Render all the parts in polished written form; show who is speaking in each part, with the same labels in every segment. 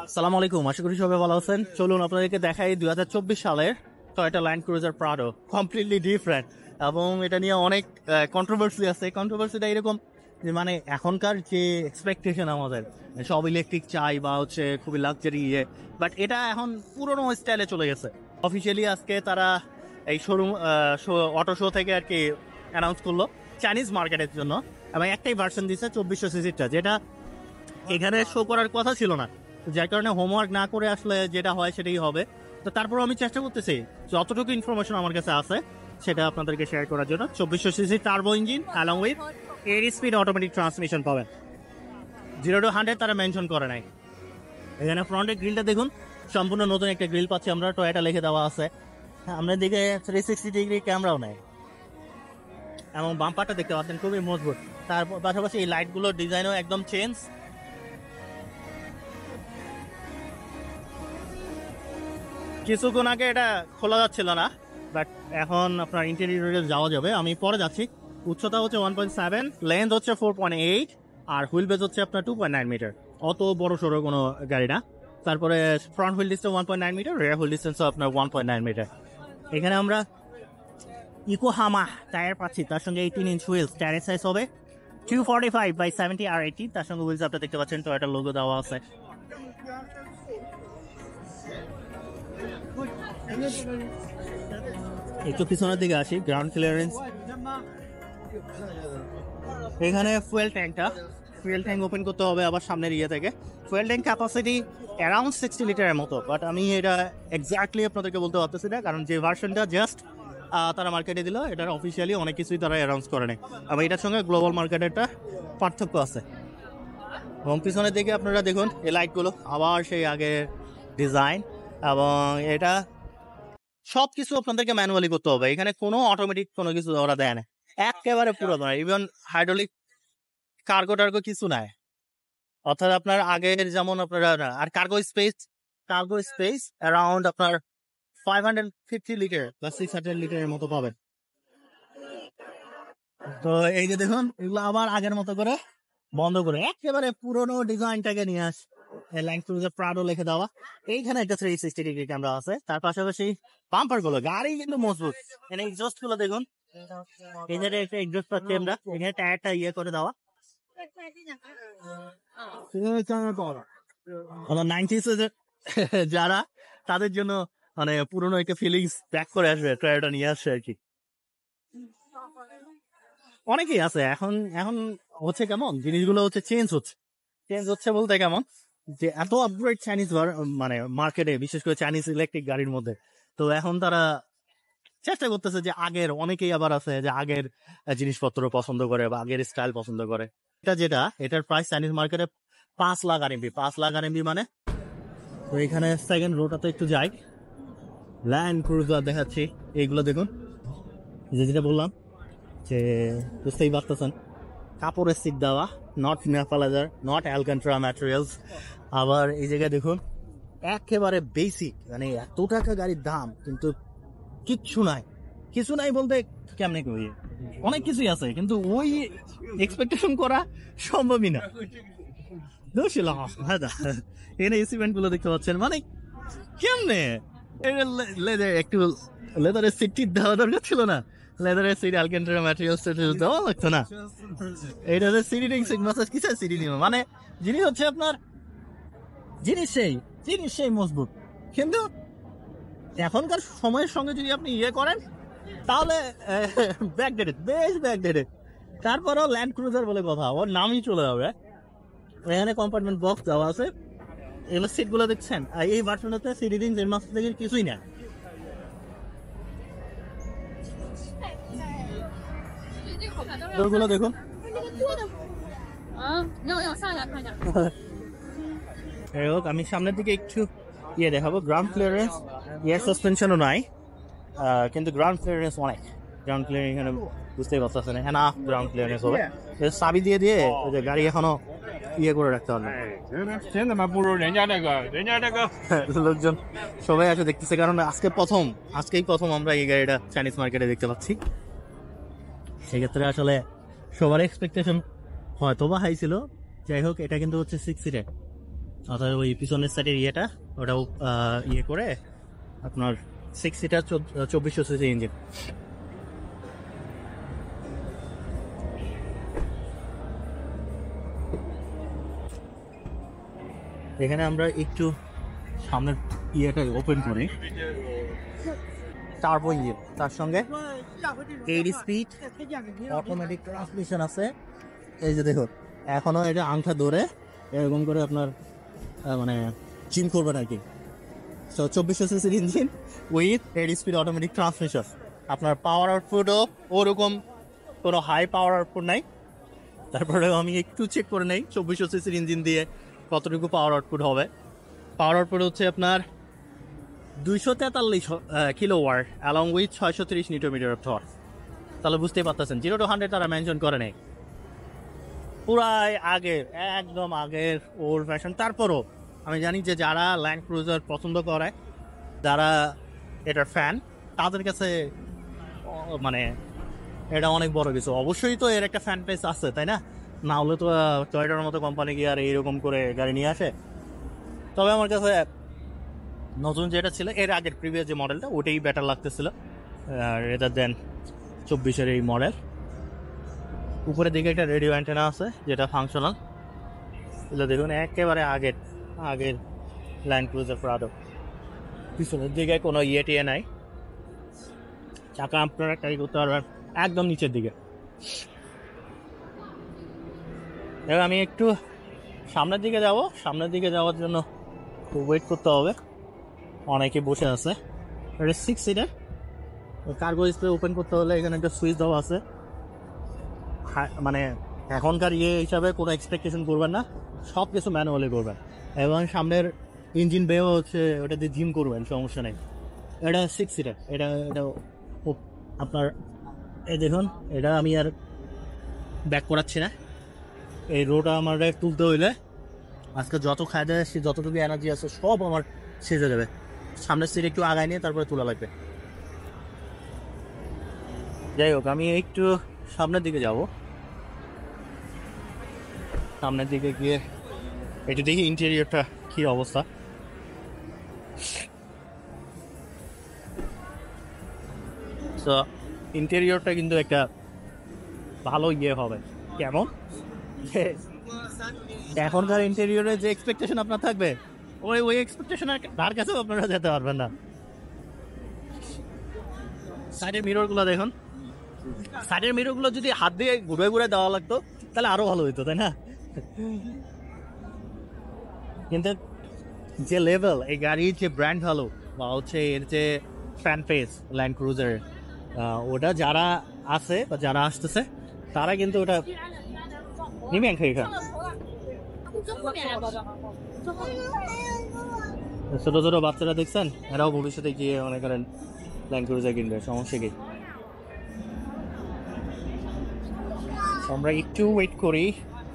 Speaker 1: আসসালামু আলাইকুম, আশা করি সবাই ভালো আছেন। চলুন আপনাদেরকে দেখাই 2024 সালের Toyota Land Cruiser Prado. Completely different এবং এটা নিয়ে অনেক কন্ট্রোভার্সি আছে। কন্ট্রোভার্সিটা এরকম যে মানে এখনকার যে এক্সপেকটেশন আমাদের সব ইলেকট্রিক চাই বা হচ্ছে খুবই লাক্সারি বাট এটা এখন পুরোনো স্টাইলে চলে গেছে। অফিসিয়ালি আজকে তারা এই শোরুম অটো শো থেকে আর কি অ্যানাউন্স করলো চাইনিজ মার্কেটের জন্য, এবং একটাই ভার্সন দিচ্ছে 2400 সিসিটা, যেটা এখানে শো করার কথা ছিল না। যার কারণে হোমওয়ার্ক না করে আসলে যেটা হয় সেটাই হবে। তো তারপর আমি চেষ্টা করতেছি যতটুকু ইনফরমেশন আমার কাছে আছে সেটা আপনাদেরকে শেয়ার করার জন্য। 2400 CC turbo engine along with 8 speed automatic transmission পাবেন। 0 to 100 তারা মেনশন করে নাই। এখানে ফ্রন্টের গ্রিলটা দেখুন, সম্পূর্ণ নতুন একটা গ্রিল পাচ্ছি আমরা, টয়োটা লিখে দেওয়া আছে। আমরা দিকে 360 ডিগ্রি ক্যামেরাও নেই, এবং বাম্পারটা দেখতে পাচ্ছেন খুবই মজবুত। তার পাশাপাশি এই লাইটগুলোর ডিজাইনও একদম চেঞ্জ। কিছুক্ষণ আগে এটা খোলা যাচ্ছিল না, বাট এখন আপনার ইন্টেরিয়রে যাওয়া যাবে। আমি পরে যাচ্ছি। উচ্চতা হচ্ছে 1.7, লেন্থ হচ্ছে 4.8, আর হুইল বেজ হচ্ছে আপনার 2.9 মিটার। অত বড় সড়ো কোনো গাড়ি না। তারপরে front wheel distance 1.9 metre, rear wheel distance আপনার 1.9 মিটার। এখানে আমরা ইকোহামা টায়ার পাচ্ছি, তার সঙ্গে 18 ইঞ্চ হুইলস। টায়ারের সাইজ হবে 245/70 আর 80। তার সঙ্গে হুইলস আপনার দেখতে পাচ্ছেন টয়োটার লোগো দেওয়া আছে। একটু পিছনের দিকে আসি, গ্রাউন্ড ক্লিয়ারেন্স। এখানে ফুয়েল ট্যাঙ্ক ওপেন করতে হবে আবার সামনের থেকে। ফুয়েল ট্যাঙ্ক ক্যাপাসিটি অ্যারাউন্ড 60 লিটারের মতো, বাট আমি এটা এক্স্যাক্টলি আপনাদেরকে বলতে পারতেছি না, কারণ যে ভার্সনটা জাস্ট তারা মার্কেটে দিল, এটার অফিসিয়ালি অনেক কিছুই তারা অ্যানাউন্স করে নেই, এবং এটার সঙ্গে গ্লোবাল মার্কেটেরটা পার্থক্য আছে। এবং পিছনের দিকে আপনারা দেখুন এই লাইটগুলো আবার সেই আগের ডিজাইন, এবং এটা সব কিছু আপনাদেরকে ম্যানুয়ালি করতে হবে। এখানে কোনো অটোমেটিক কোনো কিছু ওরা দেয় না, একেবারে পুরো নয়। ইভেন হাইড্রোলিক কার্গো কিছু নাই। অর্থাৎ আপনার আগের যেমন আপনারা, আর কার্গো স্পেস অ্যারাউন্ড আপনার 550 লিটার বা 600 লিটারের মতো পাবেন। তো এই যে দেখুন, এগুলো আবার আগের মতো করে বন্ধ করে একেবারে পুরোনো ডিজাইনটাকে নিয়ে আস। ল্যান্ড ক্রুজার প্রাডো লিখে দেওয়া। এইখানে একটা 360 ডিগ্রি ক্যামেরা আছে। তার পাশাপাশি বাম্পার গুলো, গাড়ি কিন্তু মজবুত। এখানে এক্সস্ট গুলো দেখুন, এখানে একটা এক্সস্ট পাচ্ছি আমরা। এখানে টায়ারটা করে দেওয়া। 90s যারা, তাদের জন্য মানে পুরোনো একটা ফিলিংস ব্যাক করে আসবে, টয়োটা নিয়ে আসবে আর কি। অনেকেই আছে এখন হচ্ছে কেমন জিনিসগুলো হচ্ছে চেঞ্জ হচ্ছে বলতে কেমন যে এত আপগ্রেড চাইনিজ মানে মার্কেটে, বিশেষ করে চাইনিজ ইলেকট্রিক গাড়ির মধ্যে। তো এখন তারা চেষ্টা করতেছে যে আগের, অনেকেই আবার আছে যে আগের জিনিসপত্র পছন্দ করে বা আগের স্টাইল পছন্দ করে। এটার প্রাইস চাইনিজ মার্কেটে 5 লাখ RMB। 5 লাখ RMB মানে। তো এখানে সেকেন্ড রোটাতে একটু যাই, ল্যান্ড ক্রুজার দেখাচ্ছি। এইগুলো দেখুন, যেটা বললাম যে বুঝতেই পারতেছেন, কাপড়ের সিট দেওয়া, not Nappa leather, not Alcantara materials. আবার এই জায়গায় দেখুন একেবারে বেসিক, মানে এত টাকা গাড়ির দাম কিন্তু কিছু নাই বলতে কেমনে করি, অনেক কিছুই আছে কিন্তু ওই এক্সপেকটেশন করা সম্ভবই না। এখানে এসিমেন্ট গুলো দেখতে পাচ্ছেন, মানে কেমনে একটু লেদারের সিট দেওয়া দরকার ছিল না? লেদারের সিট অ্যালকান্ট্রা ম্যাটেরিয়ালস দেওয়া লাগতো না? এইটাতে সিটিং সিট ম্যাসাজ কিসের সিটি নিব, মানে জিনিস হচ্ছে আপনার জিনিস সেই মজবুত, কিন্তু এখনকার সময়ের সঙ্গে যদি আপনি করেন তাহলে বেশ ব্যাকডেটেড। তারপরেও ল্যান্ড ক্রুজার বলে কথা, ওর নামই চলে যাবে। এখানে কম্পার্টমেন্ট বক্স দেওয়া আছে। এগুলো সিট গুলো দেখছেন, আর এই ভার্সনটাতে সিটিং মাস্টার থেকে কিছুই না। ডোরগুলো দেখুন, আমি সামনের দিকে একটু দেখাবো। গ্রাউন্ড ক্লিয়ারেন্স, এয়ার সাসপেনশনও নাই, কিন্তু গ্রাউন্ড ক্লিয়ারেন্স অনেক। গ্রাউন্ড ক্লিয়ারেন্স এখানে বুঝতেই পারছেন, এনাফ গ্রাউন্ড ক্লিয়ারেন্স হবে। চাবি দিয়ে ওই যে গাড়ি এখনো করে রাখতে হবে। লোকজন সবাই আসে দেখতেছে, কারণ আজকেই প্রথম আমরা এই গাড়িটা চাইনিজ মার্কেটে দেখতে পাচ্ছি। সেক্ষেত্রে আসলে সবার এক্সপেকটেশন হয়তো বা হাই ছিল। যাই হোক, এটা কিন্তু হচ্ছে 6 সিটের, অর্থাৎ ওই পিছনের সাইডের ইয়েটা ওটাও ইয়ে করে আপনার 6 সিটার 2400 সিসি ইঞ্জিন। এখানে আমরা একটু সামনের ইয়েটা ওপেন করি, টার্বো ইঞ্জিন, তার সঙ্গে 8 স্পিড অটোমেটিক ট্রান্সমিশন আছে। এই যে দেখুন এখনো এটা আংটা ধরে এরকম করে আপনার মানে চিন করবেন আর কি। সো 2400 সিসির engine with 8 speed automatic transmission. আপনার পাওয়ার আউটপুটও ওরকম কোনো হাই পাওয়ার আউটপুট নাই। তারপরে আমি একটু চেক করে নেই 2400 সিসির ইঞ্জিন দিয়ে কতটুকু পাওয়ার আউটপুট হবে। পাওয়ার আউটপুট হচ্ছে আপনার 243 kilowatt along with 630 newton metre of torque. তাহলে বুঝতেই পারতেছেন 0 to 100 তারা মেনশন করে নেই, পুরাই আগের একদম আগের ওল্ড ফ্যাশন। তারপরও আমি জানি যে যারা ল্যান্ড ক্রুজার পছন্দ করে, যারা এটার ফ্যান, তাদের কাছে মানে এটা অনেক বড় কিছু। অবশ্যই তো এর একটা ফ্যান পেজ আছে, তাই না? না হলে তো টয়োটার মতো কোম্পানি কি আর এইরকম করে গাড়ি নিয়ে আসে। তবে আমার কাছে নতুন যেটা ছিল এর আগের প্রিভিয়াস যে মডেলটা ওটাই বেটার লাগতেছিল রেদার দেন 24-এর এই মডেল। উপরের দিকে একটা রেডিও অ্যান্টেনা আছে যেটা ফাংশনাল। এগুলো দেখুন একেবারে আগের ল্যান্ড ক্রুজার প্রাডো। পিছনের দিকে কোনো ইয়ে নাই, চাকা আপনারা ক্যারি করতে পারবেন একদম নিচের দিকে। এবার আমি একটু সামনের দিকে যাব, সামনের দিকে যাওয়ার জন্য ওয়েট করতে হবে, অনেকে বসে আছে। এটা 6 সিটার, কার্গো স্পেস ওপেন করতে হলে এখানে একটা সুইচ দেওয়া আছে। মানে এখনকার ইয়ে হিসাবে কোনো এক্সপেকটেশন করবেন না, সব কিছু ম্যানুয়ালি করবেন। এবং সামনের ইঞ্জিন বেও হচ্ছে ওটা দিয়ে জিম করবেন, সমস্যা নেই। এটা 6 সিটার, এটা আপনার এই দেখুন, এটা আমি আর ব্যাক করাচ্ছি না। এই রোটা আমার তুলতে হইলে আজকে যত খায় দেয় সে যতটুকু এনার্জি আছে সব আমার শেষ হয়ে যাবে। সামনের সিট একটু আগায় নিয়ে তারপরে তোলা লাগবে। যাই হোক, আমি একটু সামনের দিকে যাব, সামনের দিকে গিয়ে একটু দেখি ইন্টেরিয়রটা কি অবস্থা। তো ইন্টেরিয়রটা কিন্তু একটা ভালো ইয়ে হবে। কেমন এখনকার ইন্টেরিয়রে যে এক্সপেকটেশন আপনার থাকবে ওই এক্সপেকটেশনের তার কাছেও আপনারা যেতে পারবেন না। সাইডের মিররগুলো দেখুন, সাইডের মিররগুলো যদি হাত দিয়ে ঘুরে ঘুরে দেওয়া লাগতো তাহলে আরো ভালো হইতো, তাই না? কিন্তু যে লেভেল এই গাড়ির যে ব্র্যান্ড ভালো বা হচ্ছে এর যে ফ্যান পেজ ল্যান্ড ক্রুজার, ওটা যারা আছে বা যারা আসতেছে তারা কিন্তু ওটা নিবে এখানে। ছোট ছোট বাচ্চারা দেখছেন, এরাও ভবিষ্যতে গিয়ে মনে করেন ল্যান্ড ক্রুজার কিনবে, সমস্যা কি? আমরা একটু ওয়েট করি।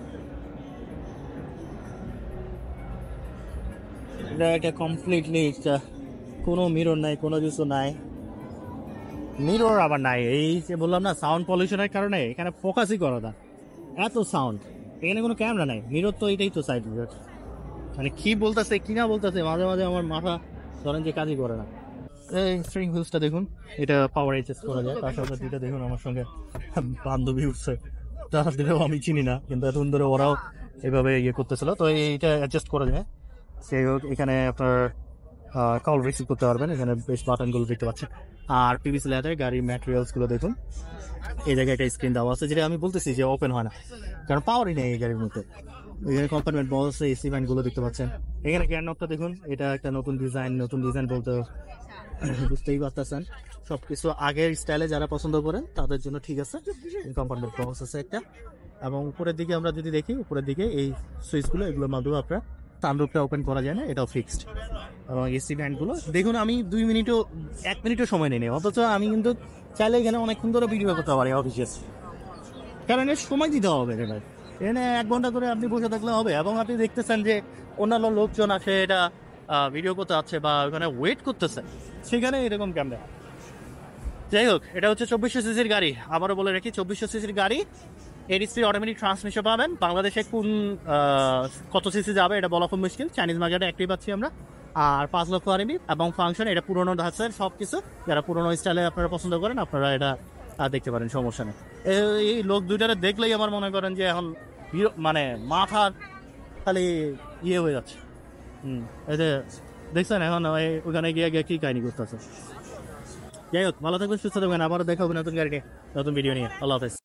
Speaker 1: এটা কমপ্লিটলি কোনো মিরর নাই, কোনো কিছু নাই। মিরর আবার নাই, এই যে বললাম না সাউন্ড পলিউশনের কারণে এখানে ফোকাসই করা না, এত সাউন্ড। এখানে কোনো ক্যামেরা নাই, মিরর তো এটাই তো সাইড মিরর। মানে কি বলতেছে কি না বলতেছে মাঝে মাঝে আমার মাথা ধরেন যে কাজই করে না। এই স্ট্রিং হুইলসটা দেখুন, এটা পাওয়ার অ্যাডজাস্ট করা যায়। তার সাথে দুইটা দেখুন আমার সঙ্গে বান্ধবী উঠছে, যারা দিলেও আমি চিনি না, কিন্তু এতদিন ধরে ওরাও এভাবে ইয়ে করতেছিল। তো এইটা অ্যাডজাস্ট করা যায়। সেই হোক, এখানে আপনার কল রিসিভ করতে পারবেন, এখানে বেশ বাটনগুলো দেখতে পাচ্ছেন। আর পিভিসি লেদার গাড়ির ম্যাটেরিয়ালসগুলো দেখুন, এই জায়গায় একটা স্ক্রিন দেওয়া আছে, যেটা আমি বলতেছি যে ওপেন হয় না কারণ পাওয়ারই নেই এই গাড়ির মধ্যে। এখানে কম্পার্টমেন্ট বক্স, এসি ভ্যানগুলো দেখতে পাচ্ছেন। এখানে গ্যান নবটা দেখুন, এটা একটা নতুন ডিজাইন বলতে বুঝতেই পারতেছেন। সবকিছু আগের স্টাইলে যারা পছন্দ করেন তাদের জন্য ঠিক আছে। কম্পার্টমেন্ট বক্স আছে একটা, এবং উপরের দিকে আমরা যদি দেখি, উপরের দিকে এই সুইচগুলো, এগুলোর মাধ্যমে আপনার সানরুফটা ওপেন করা যায় না, এটাও ফিক্সড। এবং এসি ভ্যানগুলো দেখুন, আমি 1 মিনিটও সময় নেই, অথচ আমি কিন্তু চাইলে এখানে অনেকক্ষণ ধরে ভিডিও করতে পারি অফিসে, কারণ এর সময় দিতে হবে। এখানে 1 ঘন্টা ধরে আপনি বসে থাকলে হবে, এবং আপনি দেখতেছেন যে অন্যান্য লোকজন আসে এটা ভিডিও করতে আছে বা ওখানে ওয়েট করতেছে, সেখানে এরকম ক্যামেরা। যাই হোক, এটা হচ্ছে 2400 সিসির গাড়ি। আবারও বলে রাখি, 2400 সিসির গাড়ি 83 অটোমেটিক ট্রান্সমিশন পাবেন। বাংলাদেশে কোন কত সিসি যাবে এটা বলা খুব মুশকিল, চাইনিজ মার্কেটে একটাই পাচ্ছি আমরা। আর 5 লক্ষ আরএমবি এবং ফাংশন, এটা পুরোনো ধাঁচের সব কিছু, যারা পুরোনো স্টাইলে আপনারা পছন্দ করেন আপনারা এটা দেখতে পারেন, সমস্যা নেই। এই লোক দুইটারে দেখলেই আমার মনে করেন যে এখন মানে মাথার খালি ইয়ে হয়ে যাচ্ছে। এতে দেখছেন এখন ওখানে গিয়ে গিয়ে কি কাহিনী করতেছে। যাই হোক, ভালো থাকবেন, সুস্থ থাকবেন, আবারও দেখা হবে নতুন গাড়ি নিয়ে, নতুন ভিডিও নিয়ে। আল্লাহ হাফেজ।